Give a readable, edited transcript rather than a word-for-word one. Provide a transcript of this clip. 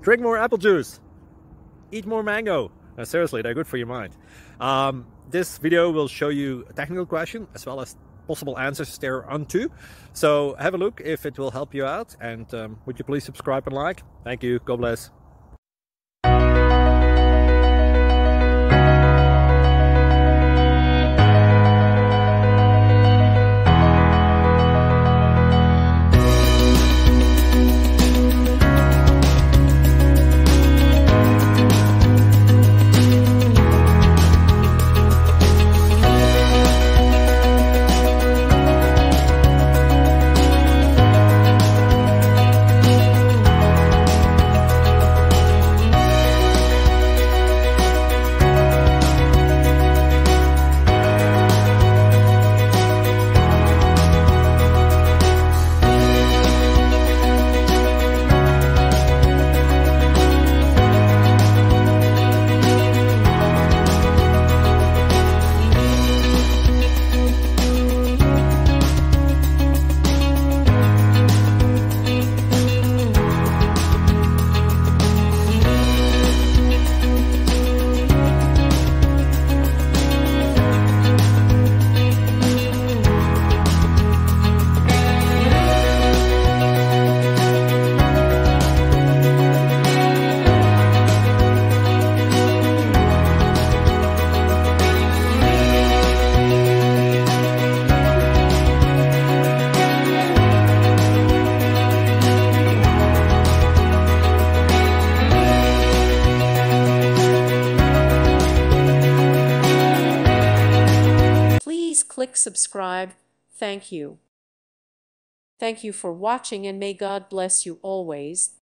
Drink more apple juice. Eat more mango. Seriously, they're good for your mind. This video will show you a technical question as well as possible answers thereunto. So have a look if it will help you out, and would you please subscribe and like? Thank you. God bless. Click subscribe. Thank you. Thank you for watching, and may God bless you always.